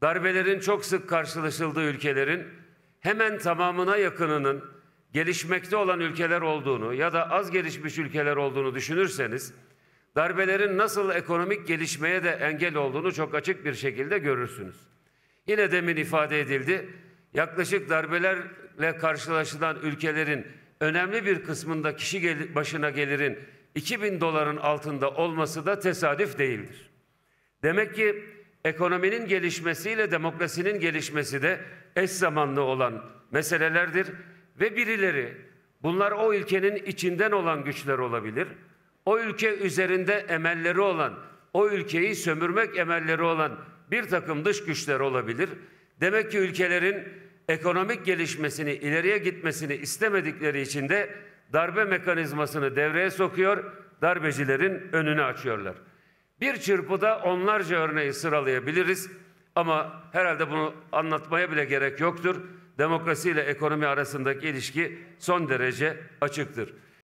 Darbelerin çok sık karşılaşıldığı ülkelerin hemen tamamına yakınının gelişmekte olan ülkeler olduğunu ya da az gelişmiş ülkeler olduğunu düşünürseniz, darbelerin nasıl ekonomik gelişmeye de engel olduğunu çok açık bir şekilde görürsünüz. Yine demin ifade edildi, yaklaşık darbelerle karşılaşılan ülkelerin önemli bir kısmında kişi başına gelirin 2000 doların altında olması da tesadüf değildir. Demek ki ekonominin gelişmesiyle demokrasinin gelişmesi de eş zamanlı olan meselelerdir ve birileri, bunlar o ülkenin içinden olan güçler olabilir, o ülke üzerinde emelleri olan, o ülkeyi sömürmek emelleri olan bir takım dış güçler olabilir. Demek ki ülkelerin ekonomik gelişmesini, ileriye gitmesini istemedikleri için de darbe mekanizmasını devreye sokuyor, darbecilerin önünü açıyorlar. Bir çırpıda onlarca örneği sıralayabiliriz ama herhalde bunu anlatmaya bile gerek yoktur. Demokrasi ile ekonomi arasındaki ilişki son derece açıktır.